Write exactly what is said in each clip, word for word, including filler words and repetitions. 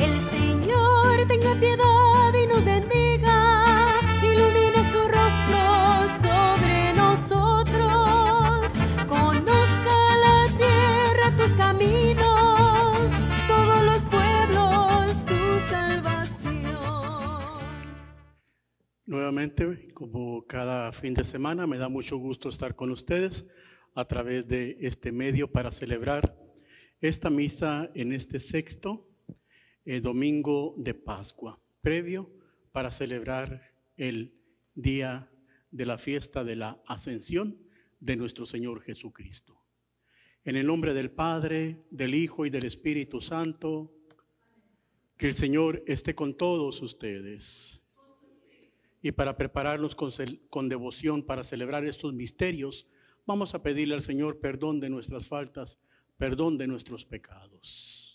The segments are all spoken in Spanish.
El Señor tenga piedad y nos bendiga, ilumine su rostro sobre nosotros, conozca la tierra tus caminos, todos los pueblos tu salvación. Nuevamente, como cada fin de semana, me da mucho gusto estar con ustedes a través de este medio para celebrar esta misa en este sexto eh, domingo de Pascua, previo para celebrar el día de la fiesta de la Ascensión de nuestro Señor Jesucristo. En el nombre del Padre, del Hijo y del Espíritu Santo, que el Señor esté con todos ustedes. Y para prepararnos con, con devoción para celebrar estos misterios, vamos a pedirle al Señor perdón de nuestras faltas, perdón de nuestros pecados.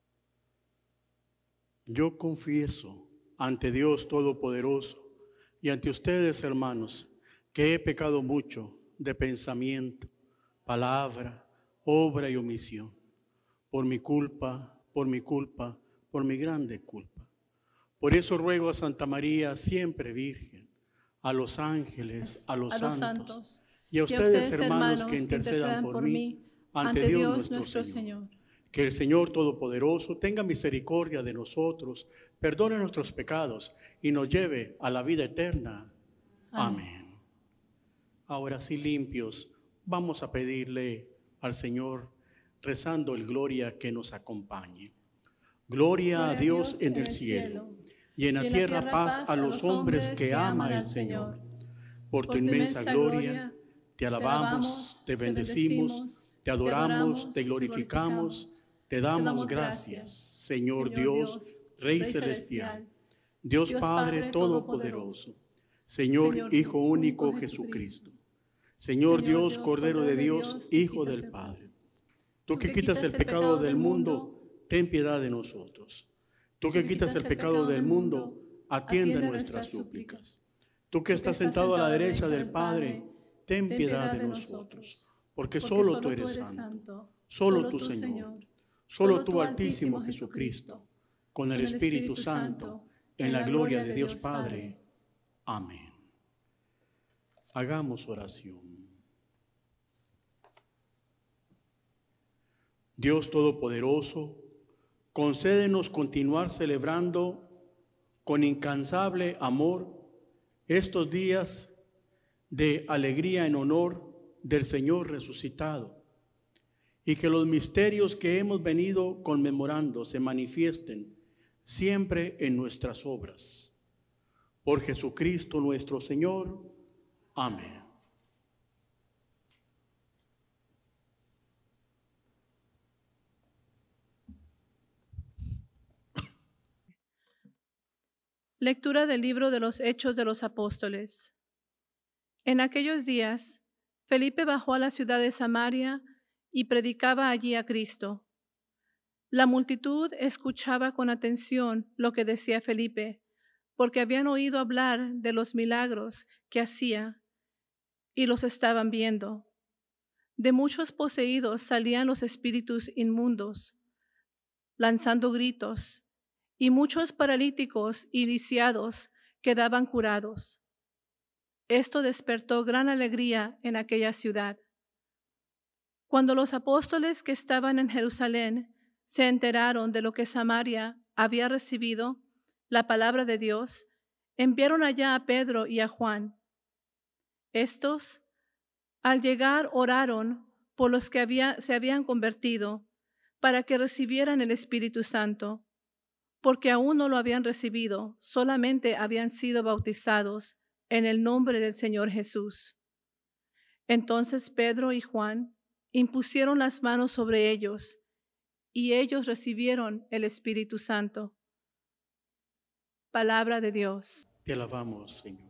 Yo confieso ante Dios Todopoderoso y ante ustedes, hermanos, que he pecado mucho de pensamiento, palabra, obra y omisión, por mi culpa, por mi culpa, por mi grande culpa. Por eso ruego a Santa María, siempre Virgen, a los ángeles, a los, a los santos, santos, y a ustedes, y a ustedes hermanos, hermanos, que intercedan, que intercedan por, por mí, ante, ante Dios, Dios nuestro, nuestro Señor. Señor. Que el Señor Todopoderoso tenga misericordia de nosotros, perdone nuestros pecados y nos lleve a la vida eterna. Amén. Amén. Ahora sí, limpios, vamos a pedirle al Señor, rezando el Gloria, que nos acompañe. Gloria, Gloria a Dios, Dios en el cielo, cielo y en la, y en tierra, la tierra paz a los hombres que, que aman al Señor. Por tu inmensa gloria, te alabamos, te bendecimos, te adoramos, te glorificamos, te damos gracias, Señor Dios, Rey celestial, Dios Padre todopoderoso, Señor Hijo único Jesucristo, Señor Dios, Cordero de Dios, Hijo del Padre. Tú que quitas el pecado del mundo, ten piedad de nosotros. Tú que quitas el pecado del mundo, atiende nuestras súplicas. Tú que estás sentado a la derecha del Padre, ten piedad de nosotros. Porque solo tú eres santo, solo tú, Señor, solo tú, Altísimo Jesucristo, con el Espíritu Santo, en la gloria de Dios Padre. Amén. Hagamos oración. Dios Todopoderoso, concédenos continuar celebrando con incansable amor estos días de alegría en honor del Señor resucitado, y que los misterios que hemos venido conmemorando se manifiesten siempre en nuestras obras. Por Jesucristo nuestro Señor. Amén. Lectura del libro de los Hechos de los Apóstoles. En aquellos días, Felipe bajó a la ciudad de Samaria y predicaba allí a Cristo. La multitud escuchaba con atención lo que decía Felipe, porque habían oído hablar de los milagros que hacía y los estaban viendo. De muchos poseídos salían los espíritus inmundos, lanzando gritos, y muchos paralíticos y lisiados quedaban curados. Esto despertó gran alegría en aquella ciudad. Cuando los apóstoles que estaban en Jerusalén se enteraron de lo que Samaria había recibido, la palabra de Dios, enviaron allá a Pedro y a Juan. Estos, al llegar, oraron por los que había, se habían convertido, para que recibieran el Espíritu Santo, porque aún no lo habían recibido, solamente habían sido bautizados en el nombre del Señor Jesús. Entonces Pedro y Juan impusieron las manos sobre ellos, y ellos recibieron el Espíritu Santo. Palabra de Dios. Te alabamos, Señor.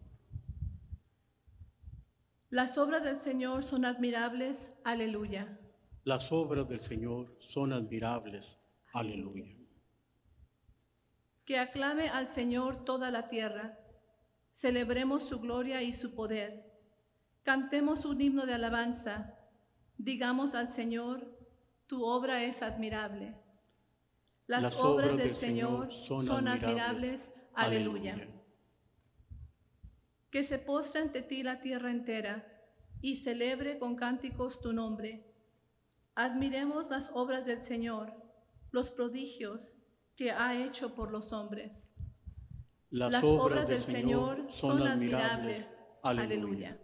Las obras del Señor son admirables. Aleluya. Las obras del Señor son admirables. Aleluya. Que aclame al Señor toda la tierra. Celebremos su gloria y su poder. Cantemos un himno de alabanza. Digamos al Señor, tu obra es admirable. Las, Las obras, obras del, del Señor Señor son admirables. Aleluya. Que se postre ante ti la tierra entera y celebre con cánticos tu nombre. Admiremos las obras del Señor, los prodigios que ha hecho por los hombres. Las, Las obras, obras del del Señor Señor son son admirables. admirables. Aleluya. Aleluya.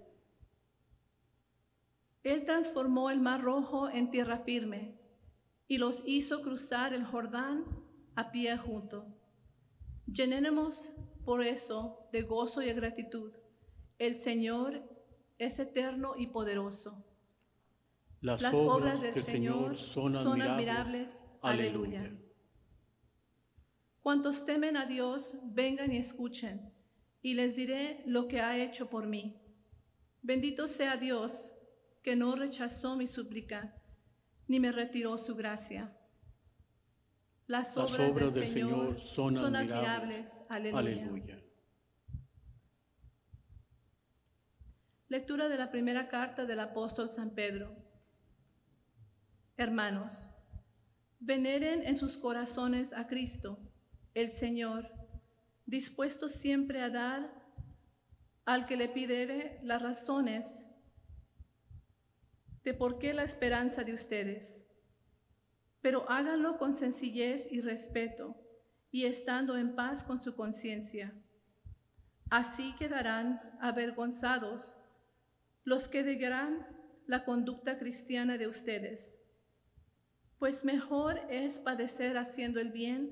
Él transformó el mar rojo en tierra firme y los hizo cruzar el Jordán a pie junto. Llenemos por eso de gozo y de gratitud. El Señor es eterno y poderoso. Las, Las obras, obras del, del Señor son admirables. son admirables. Aleluya. Aleluya. Cuantos temen a Dios, vengan y escuchen, y les diré lo que ha hecho por mí. Bendito sea Dios, que no rechazó mi súplica, ni me retiró su gracia. Las obras, Las obras del, del Señor, Señor son, son admirables. admirables. Aleluya. Aleluya. Lectura de la primera carta del apóstol San Pedro. Hermanos, veneren en sus corazones a Cristo, el Señor, dispuesto siempre a dar al que le pidiere las razones de por qué la esperanza de ustedes. Pero háganlo con sencillez y respeto, y estando en paz con su conciencia. Así quedarán avergonzados los que negarán la conducta cristiana de ustedes. Pues mejor es padecer haciendo el bien,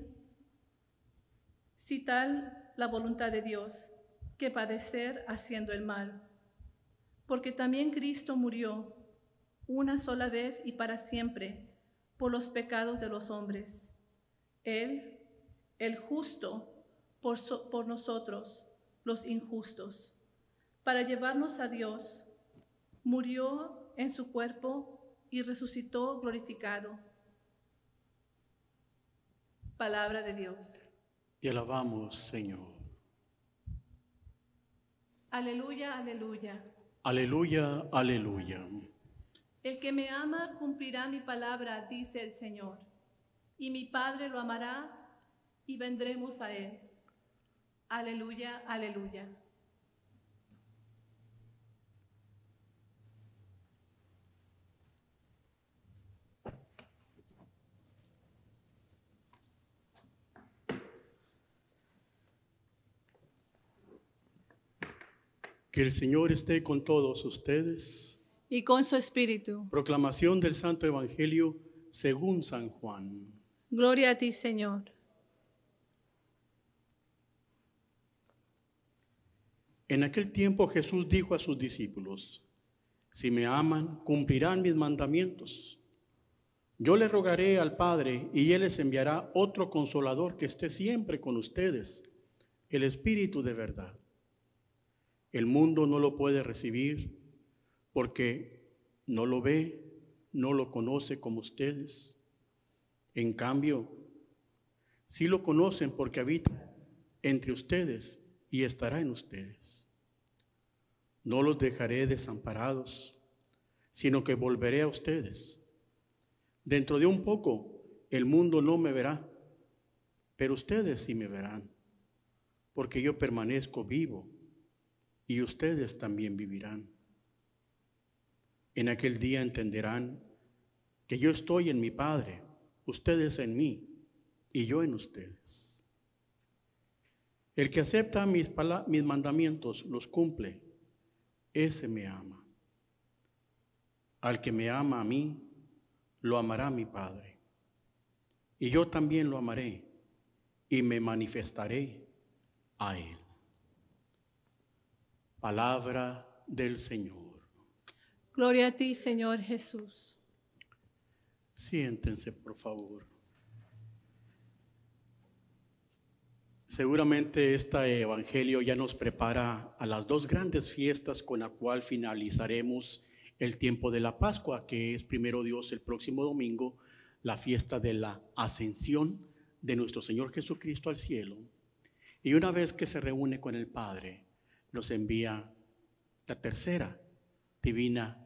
si tal la voluntad de Dios, que padecer haciendo el mal. Porque también Cristo murió una sola vez y para siempre por los pecados de los hombres. Él, el justo, por, so, por nosotros, los injustos, para llevarnos a Dios, murió en su cuerpo y resucitó glorificado. Palabra de Dios. Te alabamos, Señor. Aleluya, aleluya. Aleluya, aleluya. El que me ama cumplirá mi palabra, dice el Señor, y mi Padre lo amará y vendremos a él. Aleluya, aleluya. Que el Señor esté con todos ustedes. Y con su espíritu. Proclamación del Santo Evangelio según San Juan. Gloria a ti, Señor. En aquel tiempo Jesús dijo a sus discípulos: si me aman, cumplirán mis mandamientos. Yo le rogaré al Padre y Él les enviará otro consolador que esté siempre con ustedes, el Espíritu de verdad. El mundo no lo puede recibir porque no lo ve, no lo conoce como ustedes. En cambio, sí lo conocen porque habita entre ustedes y estará en ustedes. No los dejaré desamparados, sino que volveré a ustedes. Dentro de un poco el mundo no me verá, pero ustedes sí me verán, porque yo permanezco vivo y ustedes también vivirán. En aquel día entenderán que yo estoy en mi Padre, ustedes en mí y yo en ustedes. El que acepta mis, mis mandamientos, los cumple, ese me ama. Al que me ama a mí, lo amará mi Padre. Y yo también lo amaré y me manifestaré a él. Palabra del Señor. Gloria a ti, Señor Jesús. Siéntense, por favor. Seguramente este evangelio ya nos prepara a las dos grandes fiestas con la cual finalizaremos el tiempo de la Pascua, que es primero Dios el próximo domingo, la fiesta de la ascensión de nuestro Señor Jesucristo al cielo. Y una vez que se reúne con el Padre, nos envía la tercera divina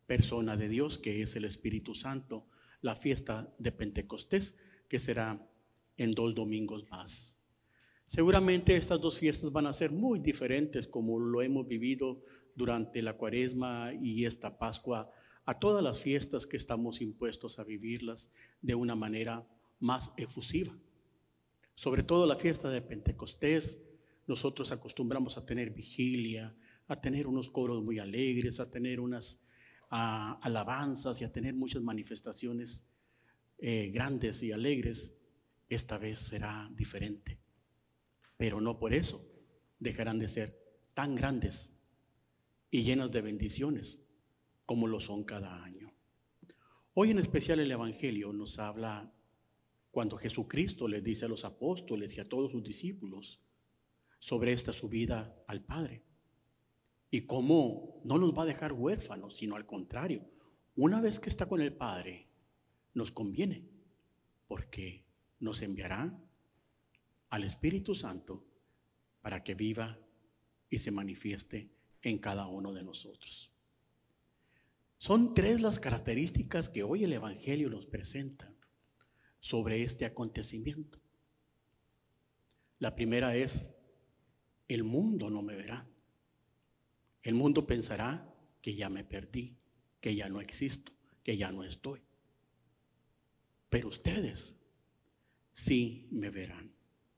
persona de Dios, que es el Espíritu Santo, la fiesta de Pentecostés, que será en dos domingos más. Seguramente estas dos fiestas van a ser muy diferentes como lo hemos vivido durante la Cuaresma y esta Pascua, a todas las fiestas que estamos impuestos a vivirlas de una manera más efusiva. Sobre todo la fiesta de Pentecostés, nosotros acostumbramos a tener vigilia, a tener unos coros muy alegres, a tener unas a, alabanzas y a tener muchas manifestaciones eh, grandes y alegres. Esta vez será diferente, pero no por eso dejarán de ser tan grandes y llenas de bendiciones como lo son cada año. Hoy en especial el Evangelio nos habla cuando Jesucristo les dice a los apóstoles y a todos sus discípulos sobre esta subida al Padre y cómo no nos va a dejar huérfanos, sino al contrario, una vez que está con el Padre nos conviene, porque nos enviará al Espíritu Santo para que viva y se manifieste en cada uno de nosotros. Son tres las características que hoy el Evangelio nos presenta sobre este acontecimiento. La primera es: el mundo no me verá. El mundo pensará que ya me perdí, que ya no existo, que ya no estoy. Pero ustedes sí me verán.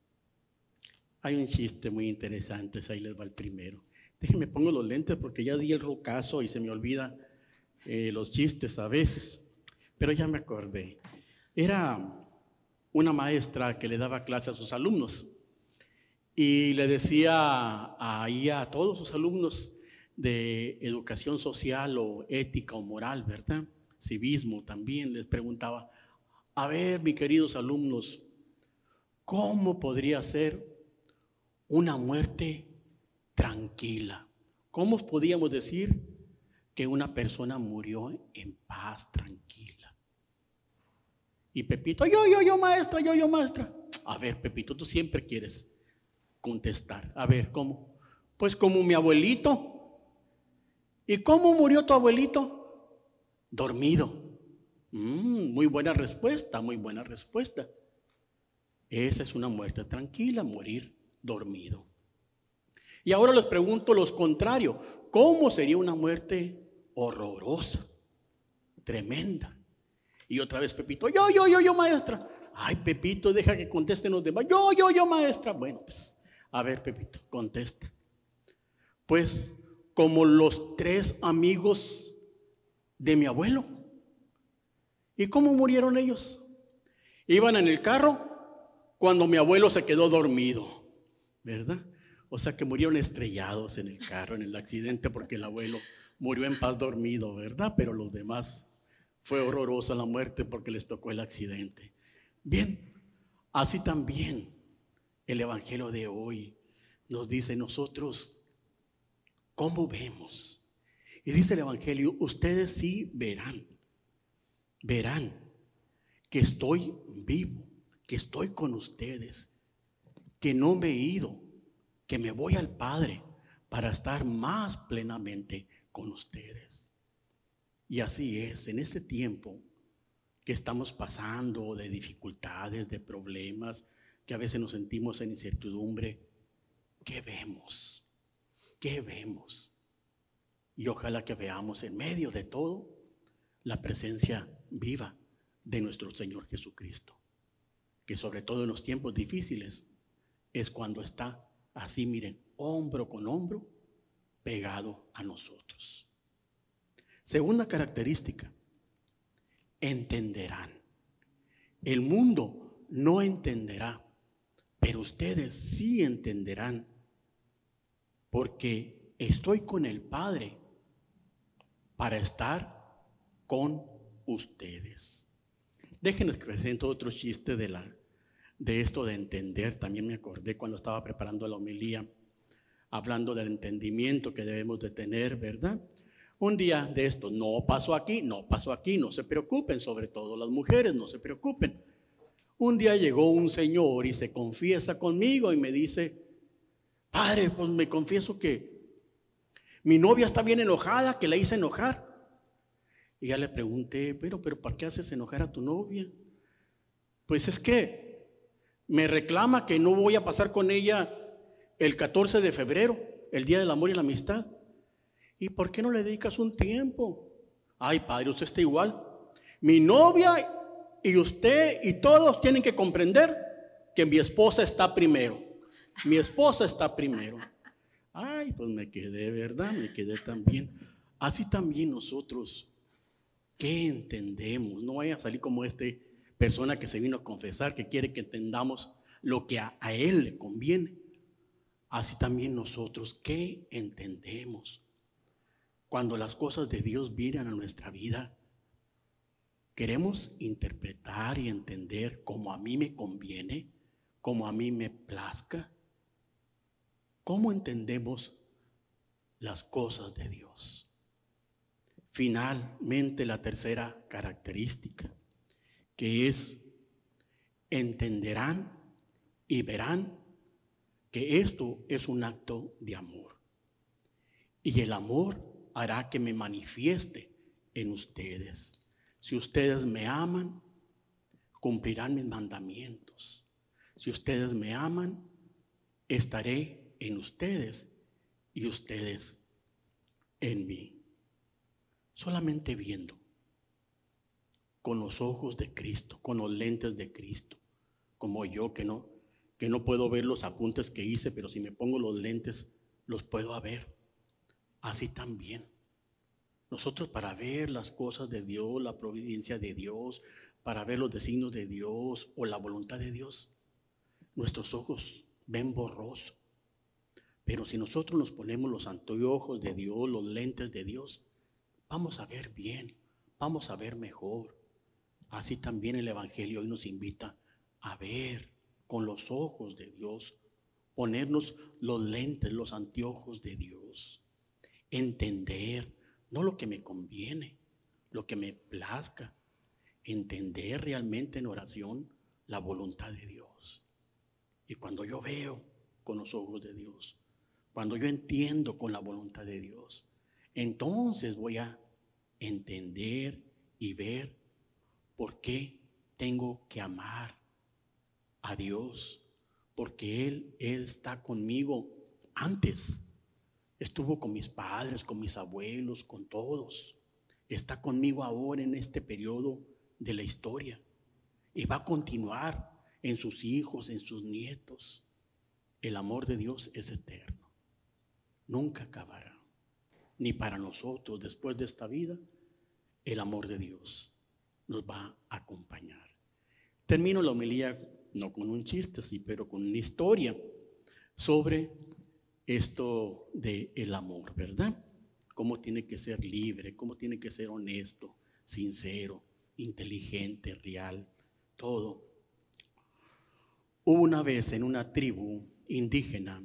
Hay un chiste muy interesante, ahí les va el primero. Déjenme pongo los lentes porque ya di el rocazo y se me olvida eh, los chistes a veces. Pero ya me acordé. Era una maestra que le daba clase a sus alumnos y le decía ahí a todos sus alumnos de educación social o ética o moral, ¿verdad? Civismo también, les preguntaba: a ver, mis queridos alumnos, ¿cómo podría ser una muerte tranquila? ¿Cómo podíamos decir que una persona murió en paz, tranquila? Y Pepito: yo, yo, yo, maestra, yo, yo, maestra. A ver, Pepito, tú siempre quieres contestar. A ver, ¿cómo? Pues como mi abuelito. ¿Y cómo murió tu abuelito? Dormido. Mm, muy buena respuesta, muy buena respuesta. Esa es una muerte tranquila, morir dormido. Y ahora les pregunto los contrarios: ¿cómo sería una muerte horrorosa, tremenda? Y otra vez Pepito: yo, yo, yo, yo, maestra. Ay, Pepito, deja que contesten los demás. Yo, yo, yo, maestra. Bueno, pues, a ver, Pepito, contesta. Pues como los tres amigos de mi abuelo. ¿Y cómo murieron ellos? Iban en el carro cuando mi abuelo se quedó dormido, ¿verdad? O sea que murieron estrellados en el carro, en el accidente, porque el abuelo murió en paz dormido, ¿verdad? Pero los demás fue horrorosa la muerte porque les tocó el accidente. Bien, así también el Evangelio de hoy nos dice: nosotros, ¿cómo vemos? Y dice el Evangelio: ustedes sí verán, verán que estoy vivo, que estoy con ustedes, que no me he ido, que me voy al Padre para estar más plenamente con ustedes. Y así es, en este tiempo que estamos pasando de dificultades, de problemas, que a veces nos sentimos en incertidumbre, ¿qué vemos? ¿Qué vemos? Y ojalá que veamos en medio de todo la presencia viva de nuestro Señor Jesucristo, que sobre todo en los tiempos difíciles es cuando está así, miren, hombro con hombro, pegado a nosotros. Segunda característica: entenderán. El mundo no entenderá, pero ustedes sí entenderán, porque estoy con el Padre para estar con ustedes. Déjenme que presento otro chiste de, la, de esto de entender. También me acordé cuando estaba preparando la homilía, hablando del entendimiento que debemos de tener, ¿verdad? Un día de esto, no pasó aquí, no pasó aquí, no se preocupen, sobre todo las mujeres, no se preocupen. Un día llegó un señor y se confiesa conmigo y me dice: padre, pues me confieso que mi novia está bien enojada, que la hice enojar. Y ya le pregunté: pero, pero ¿para qué haces enojar a tu novia? Pues es que Me reclama que no voy a pasar con ella el catorce de febrero, el Día del Amor y la Amistad. ¿Y por qué no le dedicas un tiempo? Ay, padre, usted está igual. Mi novia y usted y todos tienen que comprender que mi esposa está primero. Mi esposa está primero. Ay, pues me quedé, ¿verdad? Me quedé también. Así también nosotros, ¿qué entendemos? No vaya a salir como este persona que se vino a confesar, que quiere que entendamos lo que a, a él le conviene. Así también nosotros, ¿qué entendemos? Cuando las cosas de Dios vienen a nuestra vida, queremos interpretar y entender como a mí me conviene, como a mí me plazca. ¿Cómo entendemos las cosas de Dios? Finalmente, la tercera característica, que es entenderán y verán que esto es un acto de amor. Y el amor hará que me manifieste en ustedes. Si ustedes me aman, cumplirán mis mandamientos. Si ustedes me aman, estaré en ustedes y ustedes en mí. Solamente viendo con los ojos de Cristo, con los lentes de Cristo, como yo que no, que no puedo ver los apuntes que hice, pero si me pongo los lentes los puedo ver. Así también nosotros, para ver las cosas de Dios, la providencia de Dios, para ver los designios de Dios o la voluntad de Dios, nuestros ojos ven borroso. Pero si nosotros nos ponemos los anteojos de Dios, los lentes de Dios, vamos a ver bien, vamos a ver mejor. Así también el Evangelio hoy nos invita a ver con los ojos de Dios, ponernos los lentes, los anteojos de Dios, entender no lo que me conviene, lo que me plazca, entender realmente en oración la voluntad de Dios. Y cuando yo veo con los ojos de Dios, cuando yo entiendo con la voluntad de Dios, entonces voy a entender y ver por qué tengo que amar a Dios, porque Él, Él está conmigo antes. Estuvo con mis padres, con mis abuelos, con todos. Está conmigo ahora en este periodo de la historia. Y va a continuar en sus hijos, en sus nietos. El amor de Dios es eterno. Nunca acabará. Ni para nosotros después de esta vida, el amor de Dios nos va a acompañar. Termino la homilía no con un chiste, sí, pero con una historia sobre esto de el amor, ¿verdad? Cómo tiene que ser libre, cómo tiene que ser honesto, sincero, inteligente, real, todo. Hubo una vez en una tribu indígena,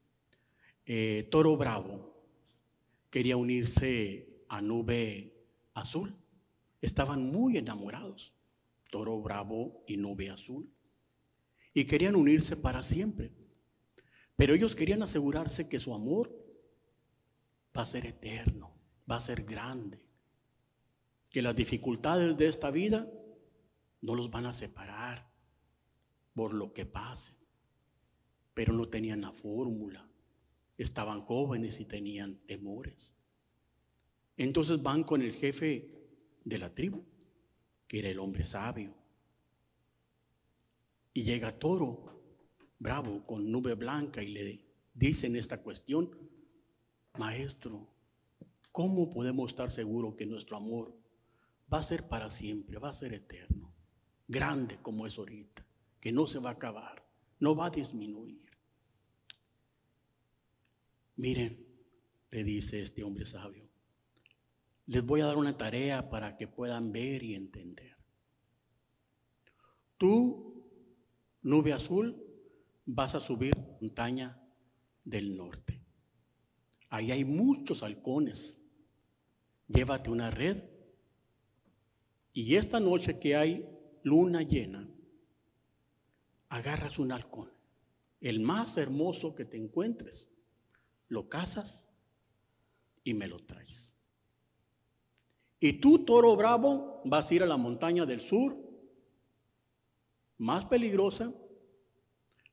eh, Toro Bravo quería unirse a Nube Azul. Estaban muy enamorados, Toro Bravo y Nube Azul, y querían unirse para siempre. Pero ellos querían asegurarse que su amor va a ser eterno, va a ser grande, que las dificultades de esta vida no los van a separar por lo que pase. Pero no tenían la fórmula, estaban jóvenes y tenían temores. Entonces van con el jefe de la tribu, que era el hombre sabio, y llega Toro Bravo con Nube Blanca y le dicen esta cuestión: maestro, ¿cómo podemos estar seguros que nuestro amor va a ser para siempre, va a ser eterno, grande como es ahorita, que no se va a acabar, no va a disminuir? Miren, le dice este hombre sabio, les voy a dar una tarea para que puedan ver y entender. Tú, Nube Azul, vas a subir la montaña del norte. Ahí hay muchos halcones. Llévate una red y esta noche que hay luna llena, agarras un halcón, el más hermoso que te encuentres, lo cazas y me lo traes. Y tú, Toro Bravo, vas a ir a la montaña del sur, más peligrosa,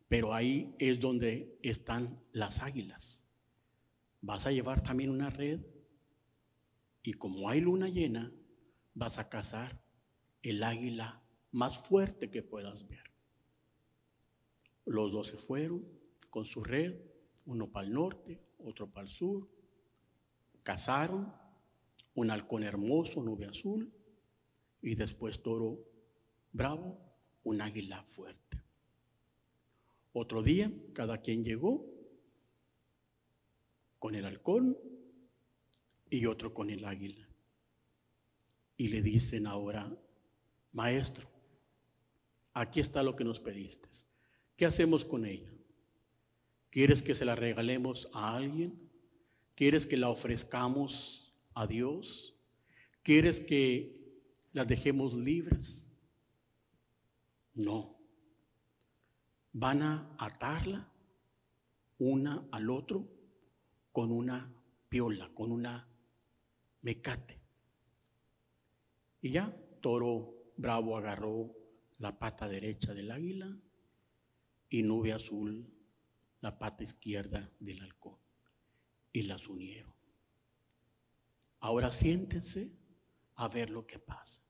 pero ahí es donde están las águilas. Vas a llevar también una red y como hay luna llena, vas a cazar el águila más fuerte que puedas ver. Los dos se fueron con su red, uno para el norte, otro para el sur. Cazaron un halcón hermoso, nube azul, y después toro bravo, un águila fuerte. Otro día, cada quien llegó con el halcón y otro con el águila. Y le dicen ahora, maestro, aquí está lo que nos pediste. ¿Qué hacemos con ella? ¿Quieres que se la regalemos a alguien? ¿Quieres que la ofrezcamos a Dios? ¿Quieres que las dejemos libres? No. Van a atarla una al otro con una piola, con una mecate. Y ya, toro bravo agarró la pata derecha del águila y nube azul la pata izquierda del halcón y las unieron. Ahora siéntense a ver lo que pasa.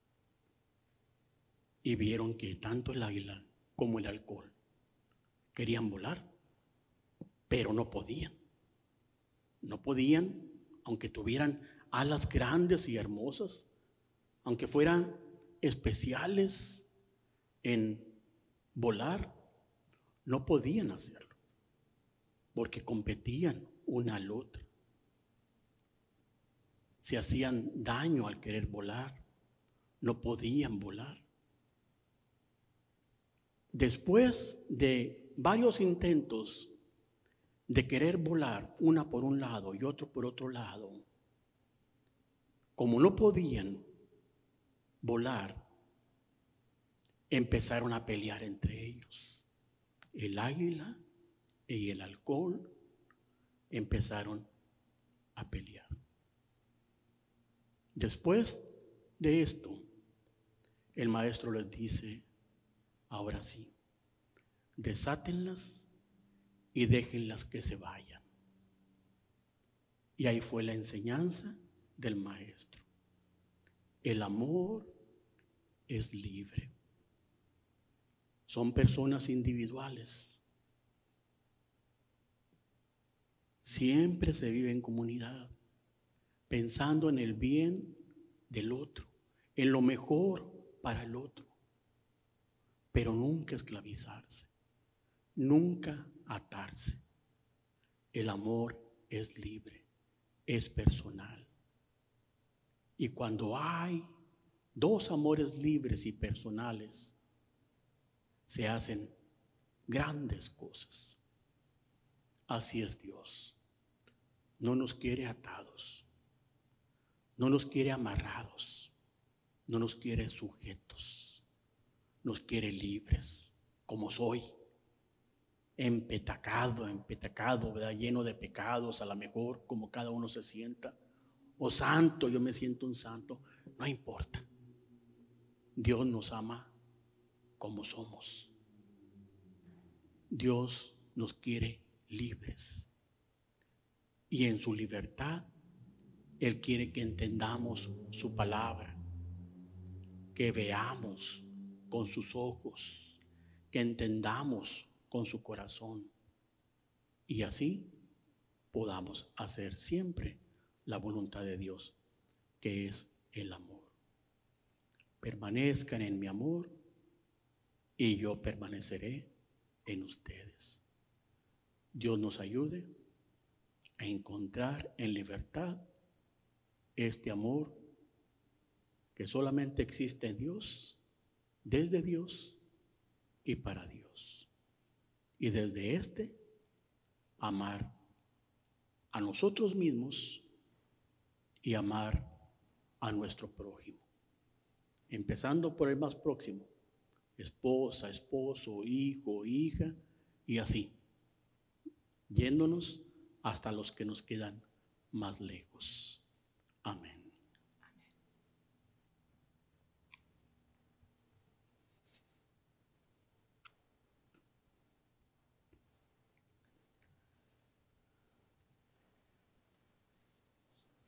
Y vieron que tanto el águila como el halcón querían volar, pero no podían. No podían, aunque tuvieran alas grandes y hermosas, aunque fueran especiales en volar, no podían hacerlo, porque competían una al otra. Se hacían daño al querer volar, no podían volar. Después de varios intentos de querer volar, una por un lado y otro por otro lado, como no podían volar, empezaron a pelear entre ellos. El águila y el halcón empezaron a pelear. Después de esto, el maestro les dice, ahora sí, desátenlas y déjenlas que se vayan. Y ahí fue la enseñanza del maestro. El amor es libre. Son personas individuales. Siempre se vive en comunidad, pensando en el bien del otro, en lo mejor para el otro, pero nunca esclavizarse, nunca atarse. El amor es libre, es personal. Y cuando hay dos amores libres y personales, se hacen grandes cosas. Así es Dios. No nos quiere atados, no nos quiere amarrados, no nos quiere sujetos, nos quiere libres, como soy, empetacado, empetacado, ¿verdad? Lleno de pecados, a lo mejor como cada uno se sienta, o santo, yo me siento un santo, no importa. Dios nos ama como somos. Dios nos quiere libres. Y en su libertad, Él quiere que entendamos su palabra, que veamos con sus ojos, que entendamos con su corazón. Y así podamos hacer siempre la voluntad de Dios, que es el amor. Permanezcan en mi amor y yo permaneceré en ustedes. Dios nos ayude a encontrar en libertad este amor que solamente existe en Dios, desde Dios y para Dios. Y desde este, amar a nosotros mismos y amar a nuestro prójimo. Empezando por el más próximo, esposa, esposo, hijo, hija, y así, yéndonos hasta los que nos quedan más lejos. Amén.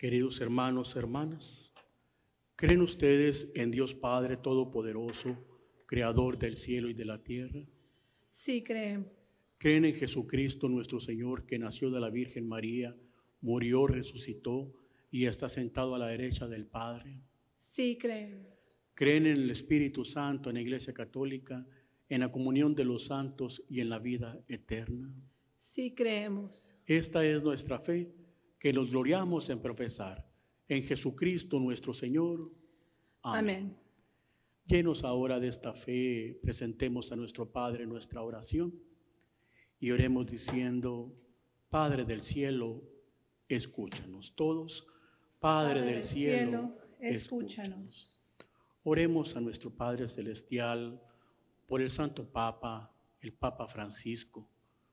Queridos hermanos, hermanas, ¿creen ustedes en Dios Padre Todopoderoso, Creador del cielo y de la tierra? Sí, creemos. ¿Creen en Jesucristo nuestro Señor, que nació de la Virgen María, murió, resucitó y está sentado a la derecha del Padre? Sí, creemos. ¿Creen en el Espíritu Santo, en la Iglesia Católica, en la comunión de los santos y en la vida eterna? Sí, creemos. Esta es nuestra fe, que nos gloriamos en profesar. En Jesucristo nuestro Señor. Amén. Amén. Llenos ahora de esta fe, presentemos a nuestro Padre nuestra oración y oremos diciendo: Padre del cielo, escúchanos. Todos, Padre, Padre del cielo, cielo escúchanos. escúchanos. Oremos a nuestro Padre celestial por el Santo Papa, el Papa Francisco,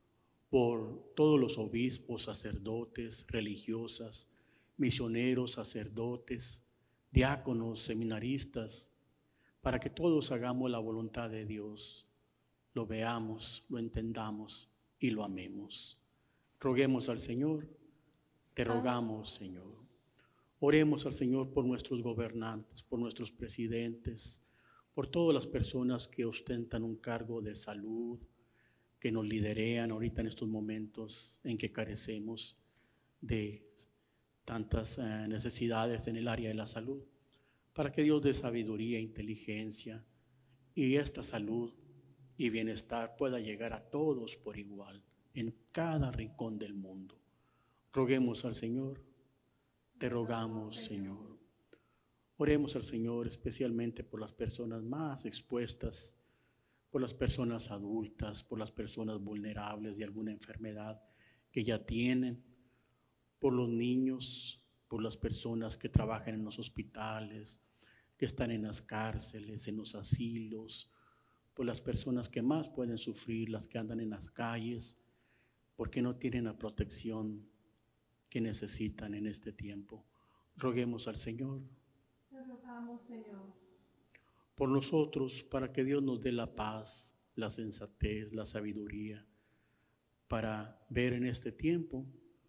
por todos los obispos, sacerdotes, religiosas, misioneros, sacerdotes, diáconos, seminaristas, para que todos hagamos la voluntad de Dios, lo veamos, lo entendamos y lo amemos. Roguemos al Señor, te rogamos, Señor. Oremos al Señor por nuestros gobernantes, por nuestros presidentes, por todas las personas que ostentan un cargo de salud, que nos liderean ahorita en estos momentos en que carecemos de tantas eh, necesidades en el área de la salud, para que Dios dé sabiduría e inteligencia y esta salud y bienestar pueda llegar a todos por igual, en cada rincón del mundo. Roguemos al Señor, te rogamos, Señor. Oremos al Señor especialmente por las personas más expuestas, por las personas adultas, por las personas vulnerables de alguna enfermedad que ya tienen, por los niños, por las personas que trabajan en los hospitales, que están en las cárceles, en los asilos, por las personas que más pueden sufrir, las que andan en las calles, porque no tienen la protección que necesitan en este tiempo. Roguemos al Señor. Te rogamos, Señor. Por nosotros, para que Dios nos dé la paz, la sensatez, la sabiduría, para ver en este tiempo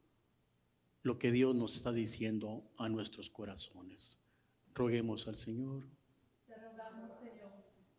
lo que Dios nos está diciendo a nuestros corazones. Roguemos al Señor. Te rogamos, Señor.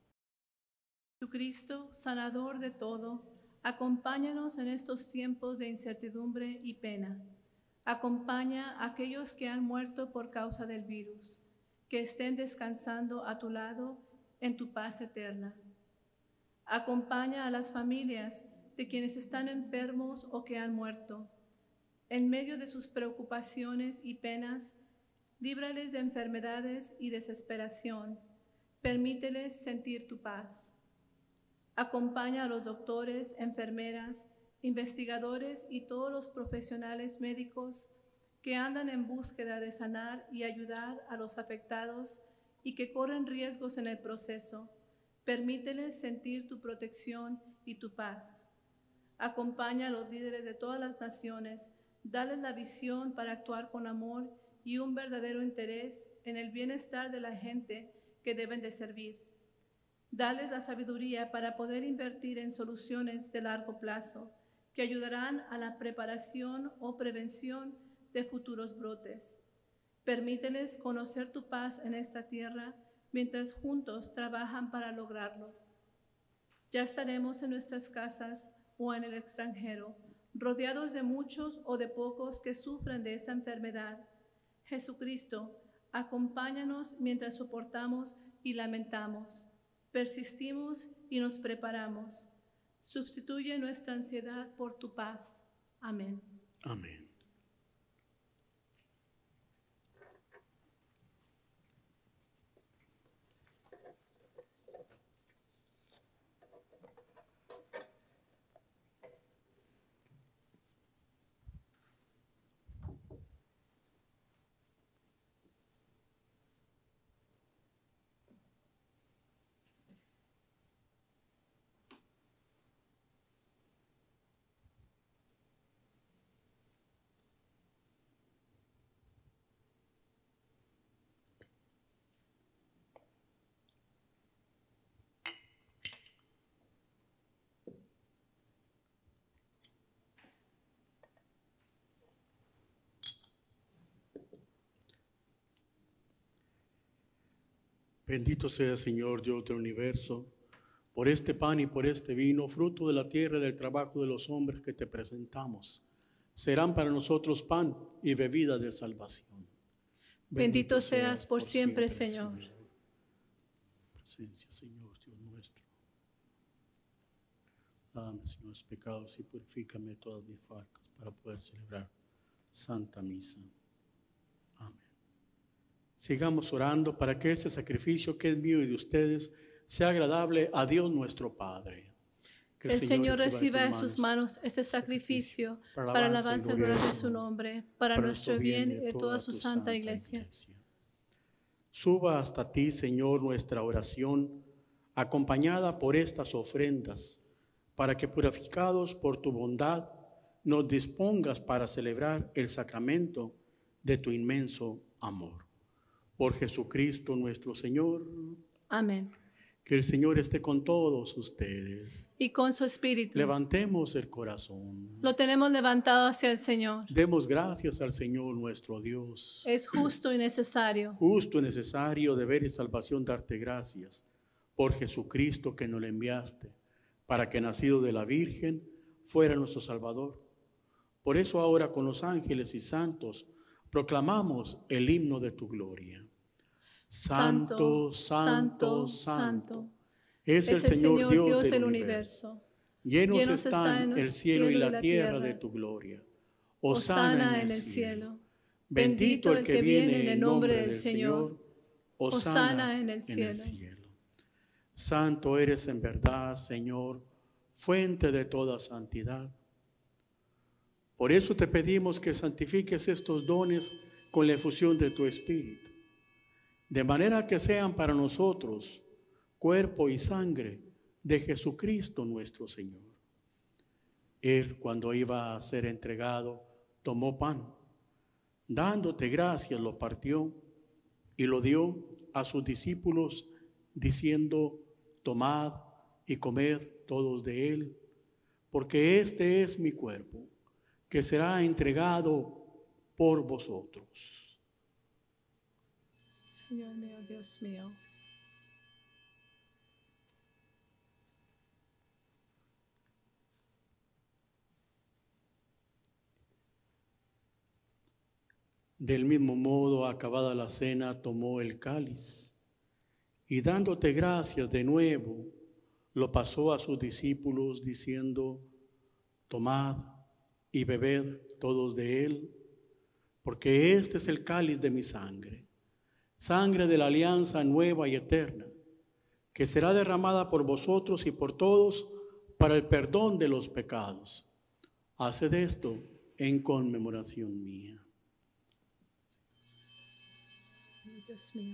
Jesucristo, sanador de todo, acompáñanos en estos tiempos de incertidumbre y pena. Acompaña a aquellos que han muerto por causa del virus, que estén descansando a tu lado en tu paz eterna. Acompaña a las familias de quienes están enfermos o que han muerto. En medio de sus preocupaciones y penas, líbrales de enfermedades y desesperación. Permíteles sentir tu paz. Acompaña a los doctores, enfermeras, investigadores y todos los profesionales médicos que andan en búsqueda de sanar y ayudar a los afectados y que corren riesgos en el proceso. Permíteles sentir tu protección y tu paz. Acompaña a los líderes de todas las naciones, dales la visión para actuar con amor y un verdadero interés en el bienestar de la gente que deben de servir. Dales la sabiduría para poder invertir en soluciones de largo plazo que ayudarán a la preparación o prevención de futuros brotes. Permíteles conocer tu paz en esta tierra mientras juntos trabajan para lograrlo. Ya estaremos en nuestras casas o en el extranjero, rodeados de muchos o de pocos que sufren de esta enfermedad. Jesucristo, acompáñanos mientras soportamos y lamentamos, persistimos y nos preparamos. Sustituye nuestra ansiedad por tu paz. Amén. Amén. Bendito sea, Señor Dios del universo, por este pan y por este vino, fruto de la tierra y del trabajo de los hombres que te presentamos. Serán para nosotros pan y bebida de salvación. Bendito, Bendito seas por siempre, siempre Señor. Señor. Presencia, Señor Dios nuestro. Dame, Señor, los pecados y purifícame todas mis faltas para poder celebrar Santa Misa. Amén. Sigamos orando para que este sacrificio que es mío y de ustedes sea agradable a Dios nuestro Padre. Que el, el Señor, Señor reciba de sus manos este sacrificio para, para alabanza y gloria de su nombre, para, para nuestro bien y de toda su santa iglesia. iglesia. Suba hasta ti, Señor, nuestra oración, acompañada por estas ofrendas, para que purificados por tu bondad nos dispongas para celebrar el sacramento de tu inmenso amor. Por Jesucristo nuestro Señor. Amén. Que el Señor esté con todos ustedes. Y con su espíritu. Levantemos el corazón. Lo tenemos levantado hacia el Señor. Demos gracias al Señor nuestro Dios. Es justo y necesario. Justo y necesario, deber y salvación darte gracias por Jesucristo que nos le enviaste, para que nacido de la Virgen fuera nuestro Salvador. Por eso ahora con los ángeles y santos proclamamos el himno de tu gloria. Santo, santo, santo, santo, es el, es el Señor, Señor Dios, Dios del universo. universo. Llenos, Llenos están el cielo y la tierra de tu gloria. Hosana en el cielo. Bendito el que viene en el nombre del Señor. Hosana en el cielo. Santo eres en verdad, Señor, fuente de toda santidad. Por eso te pedimos que santifiques estos dones con la efusión de tu Espíritu, de manera que sean para nosotros cuerpo y sangre de Jesucristo nuestro Señor. Él, cuando iba a ser entregado, tomó pan, dándote gracias, lo partió y lo dio a sus discípulos, diciendo: tomad y comed todos de él, porque este es mi cuerpo, que será entregado por vosotros. Señor mío, Dios mío. Del mismo modo, acabada la cena, tomó el cáliz y dándote gracias de nuevo, lo pasó a sus discípulos diciendo: tomad y bebed todos de él, porque este es el cáliz de mi sangre, sangre de la alianza nueva y eterna, que será derramada por vosotros y por todos para el perdón de los pecados. Haced esto en conmemoración mía. Dios mío.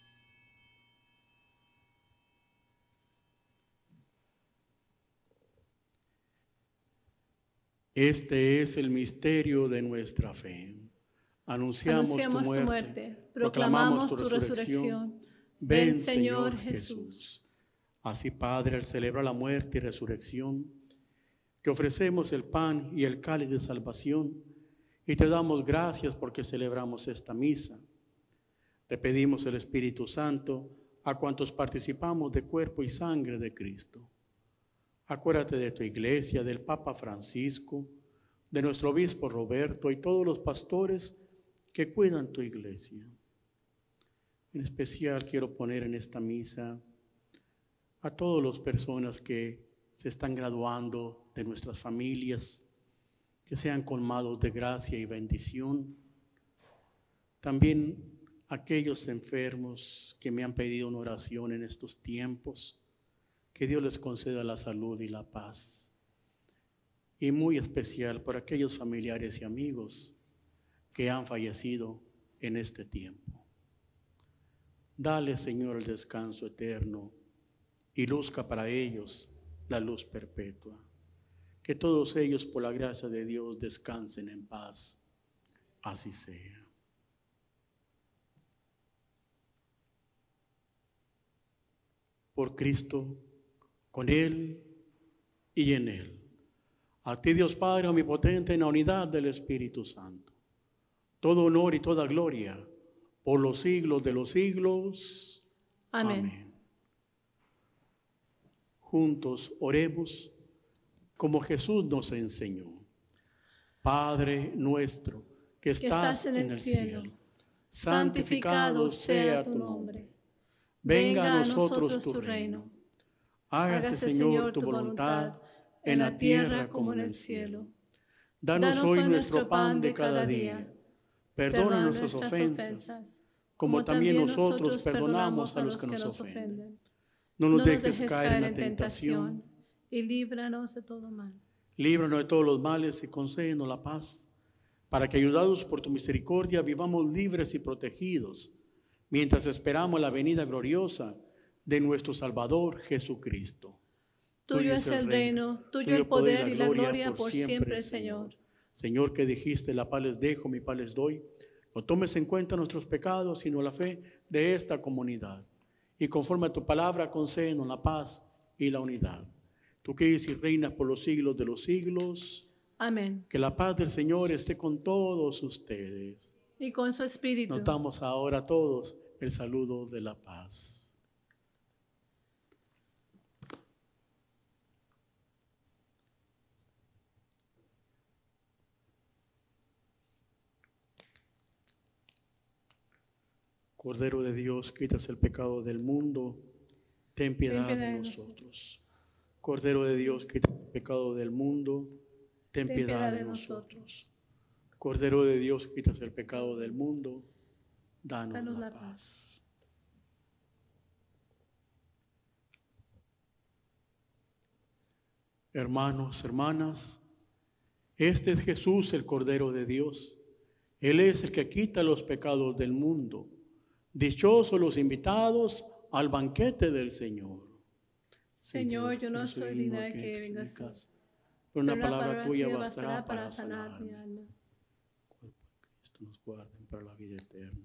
Este es el misterio de nuestra fe. Anunciamos, Anunciamos tu, muerte, tu muerte, proclamamos tu resurrección. Ven, Señor Jesús. Así, Padre, al celebrar la muerte y resurrección, te ofrecemos el pan y el cáliz de salvación y te damos gracias porque celebramos esta misa. Te pedimos el Espíritu Santo a cuantos participamos de cuerpo y sangre de Cristo. Acuérdate de tu iglesia, del Papa Francisco, de nuestro obispo Roberto y todos los pastores que cuidan tu iglesia. En especial quiero poner en esta misa a todas las personas que se están graduando de nuestras familias, que sean colmados de gracia y bendición. También aquellos enfermos que me han pedido una oración en estos tiempos, que Dios les conceda la salud y la paz. Y muy especial por aquellos familiares y amigos que han fallecido en este tiempo. Dale, Señor, el descanso eterno y luzca para ellos la luz perpetua. Que todos ellos, por la gracia de Dios, descansen en paz. Así sea. Por Cristo, con Él y en Él. A ti, Dios Padre omnipotente, en la unidad del Espíritu Santo, todo honor y toda gloria por los siglos de los siglos. Amén. Amén. Juntos oremos como Jesús nos enseñó. Padre nuestro que estás en el cielo, santificado sea tu nombre. Venga a nosotros tu reino. Hágase, Señor, tu voluntad en la tierra como en el cielo. Danos hoy nuestro pan de cada día. Perdona nuestras ofensas, como también nosotros perdonamos a los que nos ofenden. No nos dejes caer en la tentación y líbranos de todo mal. Líbranos de todos los males y concédenos la paz, para que, ayudados por tu misericordia, vivamos libres y protegidos, mientras esperamos la venida gloriosa de nuestro Salvador Jesucristo. Tuyo es el reino, tuyo el poder y la gloria por siempre, Señor. Señor, que dijiste, la paz les dejo, mi paz les doy. No tomes en cuenta nuestros pecados, sino la fe de esta comunidad. Y conforme a tu palabra, concédenos la paz y la unidad. Tú que dices y reinas por los siglos de los siglos. Amén. Que la paz del Señor esté con todos ustedes. Y con su espíritu. Nos damos ahora todos el saludo de la paz. Cordero de Dios, quitas el pecado del mundo, ten piedad, ten piedad de nosotros. nosotros. Cordero de Dios, quitas el pecado del mundo, ten, ten piedad, piedad de, de nosotros. nosotros. Cordero de Dios, quitas el pecado del mundo, danos, danos la, la paz. paz. Hermanos, hermanas, este es Jesús, el Cordero de Dios. Él es el que quita los pecados del mundo. Dichosos los invitados al banquete del Señor. Señor, yo no soy digna de que vengas a casa, pero una palabra, palabra tuya bastará para sanar mi alma. Cristo nos guarde para la vida eterna.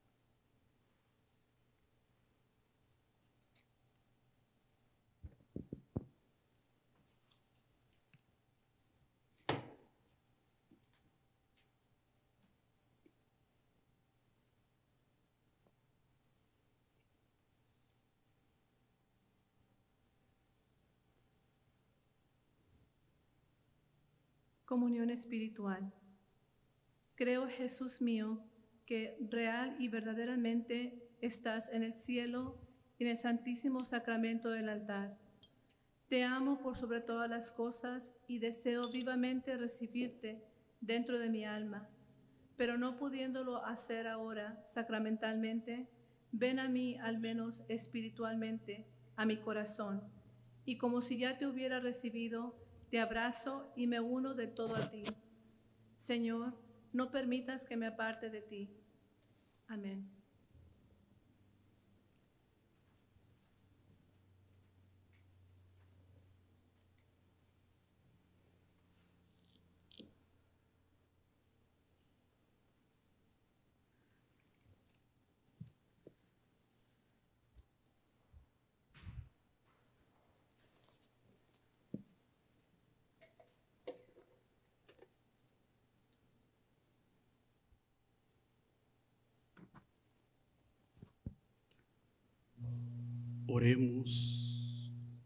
Comunión espiritual. Creo, Jesús mío, que real y verdaderamente estás en el cielo y en el santísimo sacramento del altar. Te amo por sobre todas las cosas y deseo vivamente recibirte dentro de mi alma, pero no pudiéndolo hacer ahora sacramentalmente, ven a mí al menos espiritualmente, a mi corazón, y como si ya te hubiera recibido, te abrazo y me uno de todo a ti. Señor, no permitas que me aparte de ti. Amén. Oremos.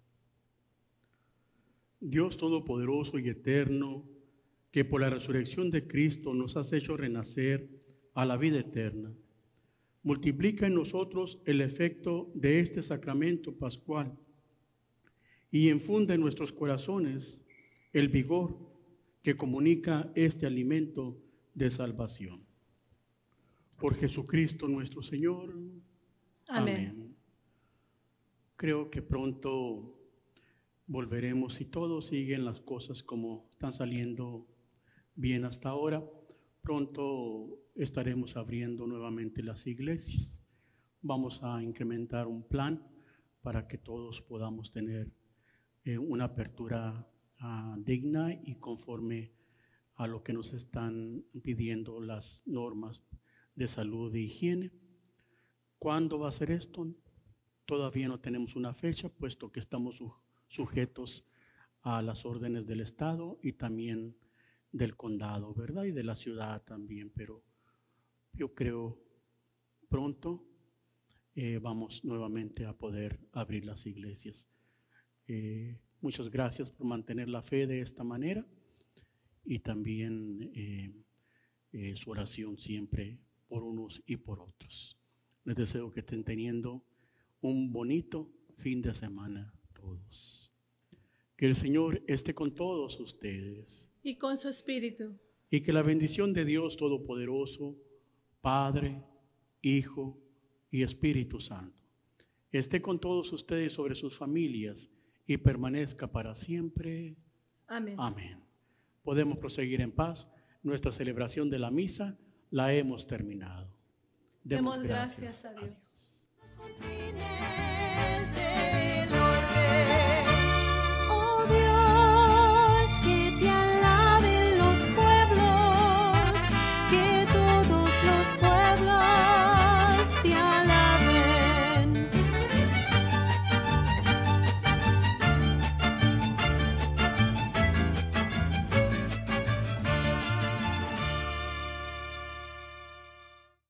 Dios Todopoderoso y Eterno, que por la resurrección de Cristo nos has hecho renacer a la vida eterna, multiplica en nosotros el efecto de este sacramento pascual y infunde en nuestros corazones el vigor que comunica este alimento de salvación. Por Jesucristo nuestro Señor. Amén. Amén. Creo que pronto volveremos, si todos siguen las cosas como están saliendo bien hasta ahora, pronto estaremos abriendo nuevamente las iglesias. Vamos a incrementar un plan para que todos podamos tener eh, una apertura uh, digna y conforme a lo que nos están pidiendo las normas de salud e higiene. ¿Cuándo va a ser esto? Todavía no tenemos una fecha, puesto que estamos su, sujetos a las órdenes del Estado y también del condado, ¿verdad? Y de la ciudad también, pero yo creo pronto eh, vamos nuevamente a poder abrir las iglesias. Eh, muchas gracias por mantener la fe de esta manera y también eh, eh, su oración siempre por unos y por otros. Les deseo que estén teniendo un bonito fin de semana todos. Que el Señor esté con todos ustedes. Y con su espíritu. Y que la bendición de Dios Todopoderoso, Padre, Hijo y Espíritu Santo, esté con todos ustedes sobre sus familias y permanezca para siempre. Amén. Amén. Podemos proseguir en paz. Nuestra celebración de la misa la hemos terminado. Demos, Demos gracias, gracias a Dios. a Dios.